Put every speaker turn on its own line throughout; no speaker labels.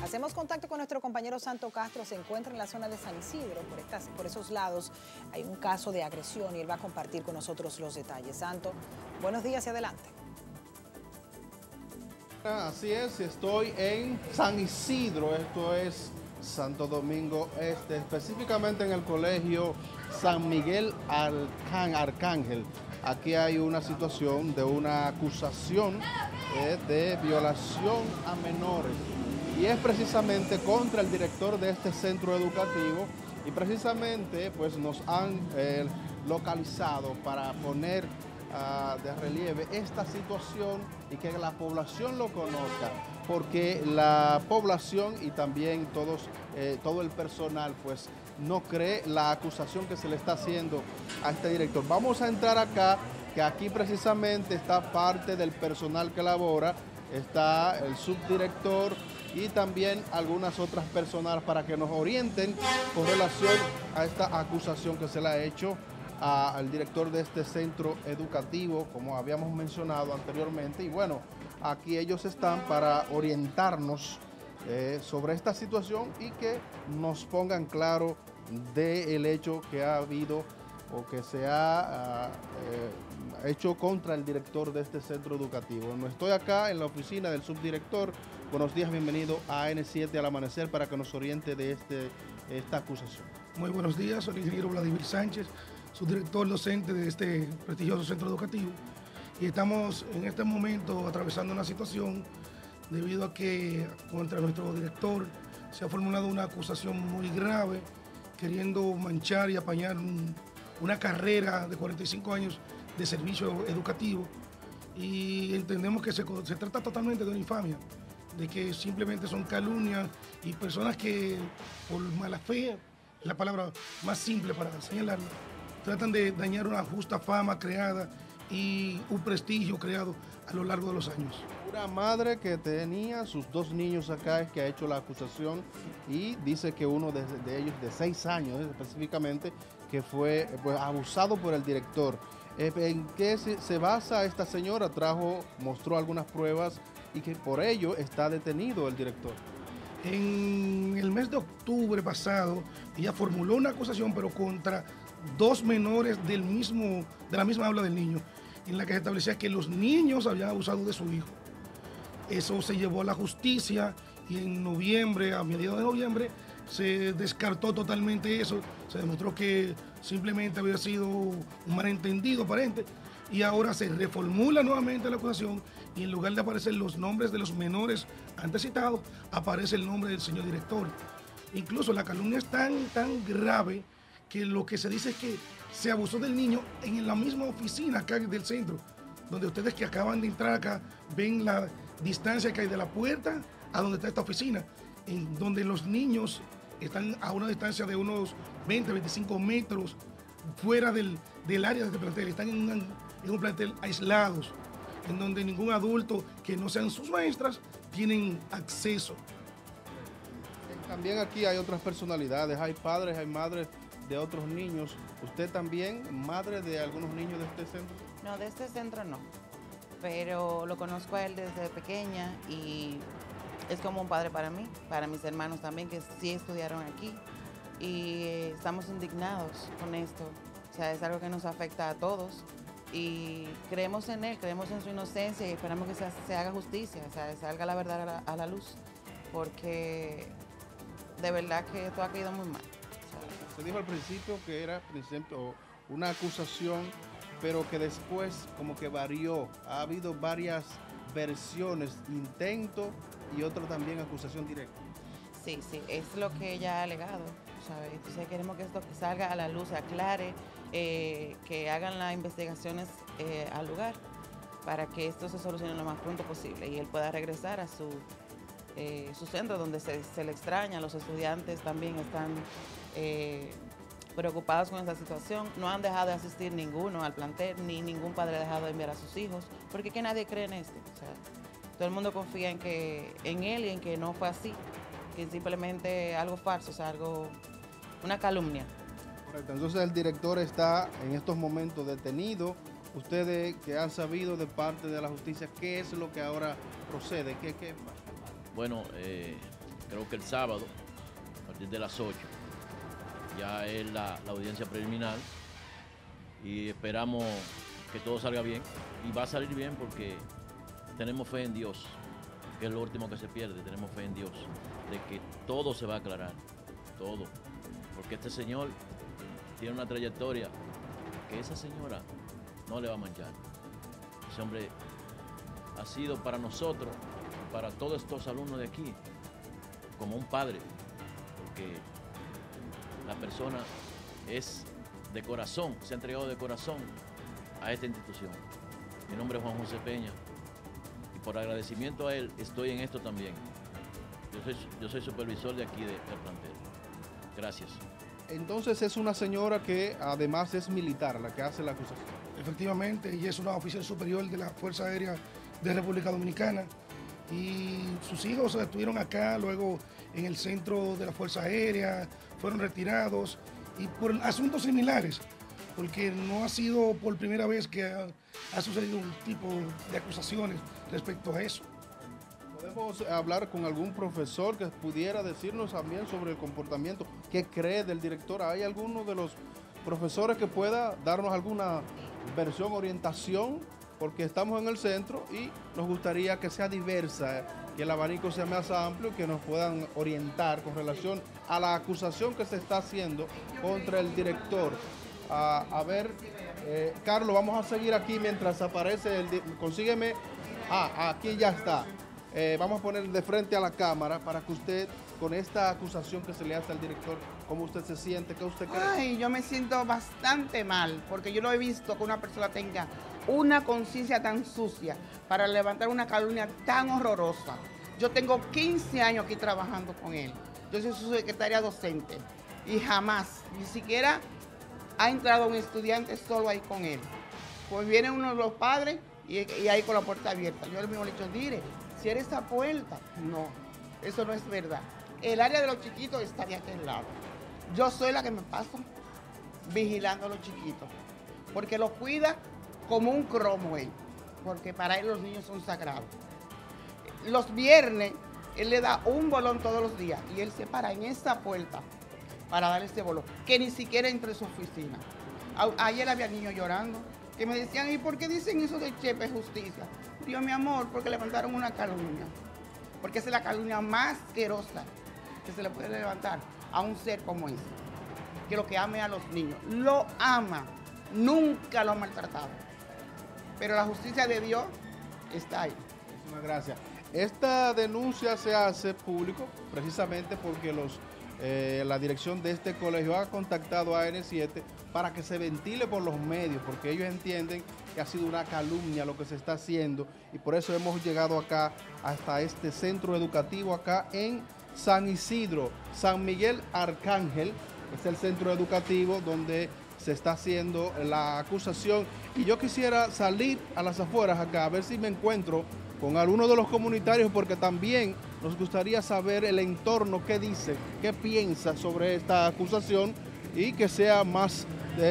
Hacemos contacto con nuestro compañero Santo Castro, se encuentra en la zona de San Isidro, por esos lados hay un caso de agresión y él va a compartir con nosotros los detalles. Santo, buenos días y adelante.
Así es, estoy en San Isidro, esto es Santo Domingo Este, específicamente en el colegio San Miguel Arcángel. Aquí hay una situación de una acusación de violación a menores y es precisamente contra el director de este centro educativo y precisamente pues nos han localizado para poner de relieve esta situación y que la población lo conozca, porque la población y también todo el personal pues no cree la acusación que se le está haciendo a este director. Vamos a entrar acá, que aquí precisamente está parte del personal que labora, está el subdirector y también algunas otras personas para que nos orienten con relación a esta acusación que se le ha hecho al director de este centro educativo, como habíamos mencionado anteriormente. Y bueno, aquí ellos están para orientarnos sobre esta situación y que nos pongan claro del hecho que ha habido o que se ha hecho contra el director de este centro educativo. No estoy acá en la oficina del subdirector. Buenos días, bienvenido a N7 al amanecer para que nos oriente de esta acusación.
Muy buenos días, soy el ingeniero Vladimir Sánchez, subdirector docente de este prestigioso centro educativo, y estamos en este momento atravesando una situación debido a que contra nuestro director se ha formulado una acusación muy grave, queriendo manchar y apañar una carrera de 45 años de servicio educativo, y entendemos que se trata totalmente de una infamia, de que simplemente son calumnias y personas que por mala fe, es la palabra más simple para señalarlo, tratan de dañar una justa fama creada y un prestigio creado a lo largo de los años.
Una madre que tenía sus dos niños acá es que ha hecho la acusación y dice que uno de ellos de 6 años específicamente que fue pues, abusado por el director. ¿En qué se basa esta señora? Mostró algunas pruebas y que por ello está detenido el director.
En el mes de octubre pasado, ella formuló una acusación, pero contra 2 menores de la misma aula del niño, en la que se establecía que los niños habían abusado de su hijo. Eso se llevó a la justicia y en noviembre, a mediados de noviembre, se descartó totalmente eso. Se demostró que simplemente había sido un malentendido aparente, y ahora se reformula nuevamente la acusación y en lugar de aparecer los nombres de los menores antes citados, aparece el nombre del señor director. Incluso la calumnia es tan grave que lo que se dice es que se abusó del niño en la misma oficina acá del centro, donde ustedes que acaban de entrar acá ven la distancia que hay de la puerta a donde está esta oficina, en donde los niños están a una distancia de unos 20, 25 metros fuera del área de este plantel, están en un plantel aislados, en donde ningún adulto que no sean sus maestras tienen acceso.
También aquí hay otras personalidades, hay padres, hay madres de otros niños. ¿Usted también, madre de algunos niños de este centro?
No, de este centro no, pero lo conozco a él desde pequeña y es como un padre para mí, para mis hermanos también, que sí estudiaron aquí, y estamos indignados con esto. O sea, es algo que nos afecta a todos y creemos en él, creemos en su inocencia y esperamos que se haga justicia, o sea, salga la verdad a la luz, porque de verdad que esto ha caído muy mal.
Se dijo al principio que era, por ejemplo, una acusación, pero que después como que varió. Ha habido varias versiones, intento y otra también acusación directa.
Sí, es lo que ella ha alegado, ¿sabes? Entonces queremos que esto salga a la luz, se aclare, que hagan las investigaciones al lugar para que esto se solucione lo más pronto posible y él pueda regresar a su centro donde se le extraña. Los estudiantes también están preocupados con esta situación. No han dejado de asistir ninguno al plantel, ni ningún padre ha dejado de enviar a sus hijos, porque que nadie cree en esto. O sea, todo el mundo confía en él y en que no fue así, que simplemente algo falso, o sea, una calumnia.
Correcto, entonces el director está en estos momentos detenido. Ustedes que han sabido de parte de la justicia, ¿qué es lo que ahora procede? ¿Qué?
Bueno, creo que el sábado, a partir de las 8, ya es la audiencia preliminar y esperamos que todo salga bien. Y va a salir bien porque tenemos fe en Dios, que es lo último que se pierde. Tenemos fe en Dios, de que todo se va a aclarar, todo. Porque este señor tiene una trayectoria que esa señora no le va a manchar. Ese hombre ha sido para nosotros, para todos estos alumnos de aquí, como un padre, porque la persona es de corazón, se ha entregado de corazón a esta institución. Mi nombre es Juan José Peña y por agradecimiento a él estoy en esto también. Yo soy supervisor de aquí del plantel. Gracias.
Entonces es una señora que además es militar la que hace la acusación.
Efectivamente, ella es una oficial superior de la Fuerza Aérea de República Dominicana y sus hijos estuvieron acá, luego en el centro de la Fuerza Aérea, fueron retirados y por asuntos similares, porque no ha sido por primera vez que ha sucedido un tipo de acusaciones respecto a eso.
¿Podemos hablar con algún profesor que pudiera decirnos también sobre el comportamiento? ¿Qué cree del director? ¿Hay alguno de los profesores que pueda darnos alguna versión, orientación? Porque estamos en el centro y nos gustaría que sea diversa, que el abanico sea más amplio, que nos puedan orientar con relación a la acusación que se está haciendo contra el director. A ver, Carlos, vamos a seguir aquí mientras aparece consígueme. Aquí ya está. Vamos a poner de frente a la cámara para que usted, con esta acusación que se le hace al director, ¿cómo usted se siente? ¿Qué usted cree?
Ay, yo me siento bastante mal, porque yo no he visto que una persona tenga una conciencia tan sucia para levantar una calumnia tan horrorosa. Yo tengo 15 años aquí trabajando con él. Yo soy su secretaria docente y jamás, ni siquiera ha entrado un estudiante solo ahí con él. Pues viene uno de los padres y ahí con la puerta abierta. Yo le mismo le he dicho, dire, cierre esa puerta. No, eso no es verdad. El área de los chiquitos está de aquel lado. Yo soy la que me paso vigilando a los chiquitos, porque los cuida como un cromo él, porque para él los niños son sagrados. Los viernes, él le da un bolón todos los días y él se para en esa puerta para darle ese bolón, que ni siquiera entre en su oficina. Ayer había niños llorando, que me decían, ¿y por qué dicen eso de Chepe Justicia? Dios, mi amor, porque levantaron una calumnia, porque esa es la calumnia más asquerosa que se le puede levantar a un ser como ese, que lo que ame a los niños, lo ama, nunca lo ha maltratado, pero la justicia de Dios está ahí.
Muchísimas gracias. Esta denuncia se hace público precisamente porque la dirección de este colegio ha contactado a N7 para que se ventile por los medios, porque ellos entienden que ha sido una calumnia lo que se está haciendo y por eso hemos llegado acá hasta este centro educativo acá en San Isidro, San Miguel Arcángel, es el centro educativo donde se está haciendo la acusación y yo quisiera salir a las afueras acá a ver si me encuentro con alguno de los comunitarios porque también nos gustaría saber el entorno, qué dice, qué piensa sobre esta acusación y que sea más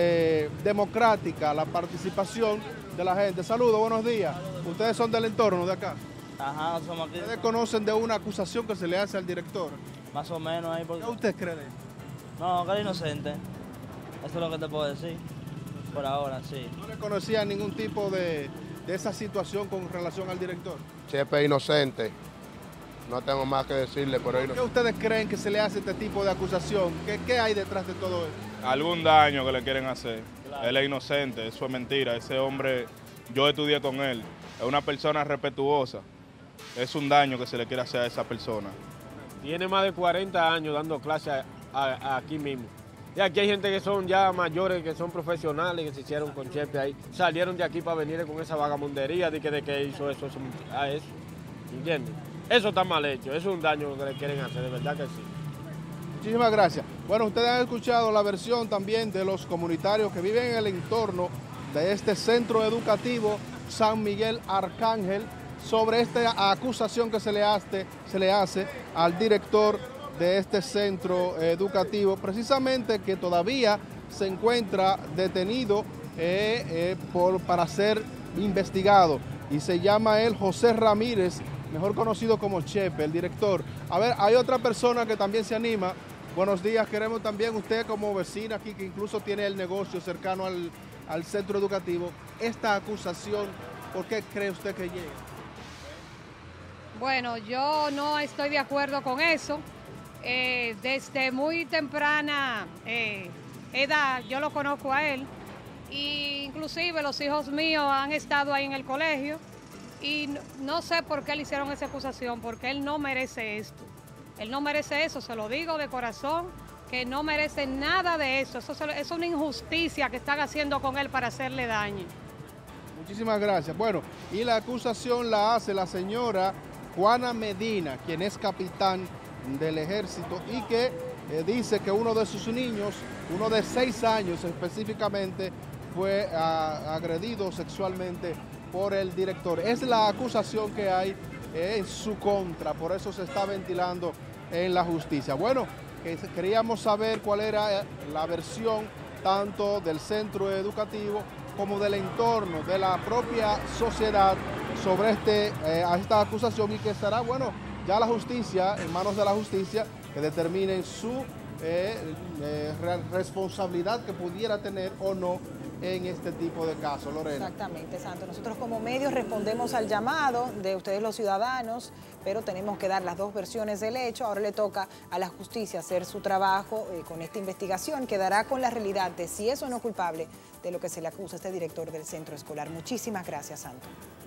democrática la participación de la gente. Saludos, buenos días. Ustedes son del entorno de acá.
Ajá, somos aquí.
¿Ustedes conocen de una acusación que se le hace al director?
Más o menos ahí. Porque...
¿Qué usted cree de eso?
No, que era inocente. Eso es lo que te puedo decir. Por ahora, sí.
¿No le conocía ningún tipo de esa situación con relación al director?
Chepe inocente. No tengo más que decirle, pero
¿Qué ustedes creen que se le hace este tipo de acusación? ¿Qué hay detrás de todo esto?
Algún daño que le quieren hacer.
Claro.
Él es inocente, eso es mentira. Ese hombre, yo estudié con él, es una persona respetuosa. Es un daño que se le quiere hacer a esa persona.
Tiene más de 40 años dando clases aquí mismo. Y aquí hay gente que son ya mayores, que son profesionales, que se hicieron con Chepe ahí. Salieron de aquí para venir con esa vagamundería de que hizo eso a eso. ¿Entiendes? Eso está mal hecho, eso es un daño que le quieren hacer, de verdad que sí.
Muchísimas gracias. Bueno, ustedes han escuchado la versión también de los comunitarios que viven en el entorno de este centro educativo San Miguel Arcángel sobre esta acusación que se le hace al director de este centro educativo, precisamente que todavía se encuentra detenido para ser investigado y se llama él José Ramírez mejor conocido como Chepe, el director. A ver, hay otra persona que también se anima. Buenos días, queremos también usted como vecina aquí, que incluso tiene el negocio cercano al centro educativo. Esta acusación, ¿por qué cree usted que llega?
Bueno, yo no estoy de acuerdo con eso. Desde muy temprana edad yo lo conozco a él, e inclusive los hijos míos han estado ahí en el colegio y no sé por qué le hicieron esa acusación, porque él no merece esto. Él no merece eso, se lo digo de corazón, que no merece nada de eso. Eso es una injusticia que están haciendo con él para hacerle daño.
Muchísimas gracias. Bueno, y la acusación la hace la señora Juana Medina, quien es capitán del ejército y que dice que uno de sus niños, uno de 6 años específicamente, fue agredido sexualmente por el director. Es la acusación que hay en su contra, por eso se está ventilando en la justicia. Bueno, queríamos saber cuál era la versión tanto del centro educativo como del entorno, de la propia sociedad sobre esta acusación, y que será, bueno, ya la justicia, en manos de la justicia, que determinen su responsabilidad que pudiera tener o no en este tipo de casos, Lorena.
Exactamente, Santo. Nosotros como medios respondemos al llamado de ustedes los ciudadanos, pero tenemos que dar las dos versiones del hecho. Ahora le toca a la justicia hacer su trabajo con esta investigación, que dará con la realidad de si es o no culpable de lo que se le acusa a este director del centro escolar. Muchísimas gracias, Santo.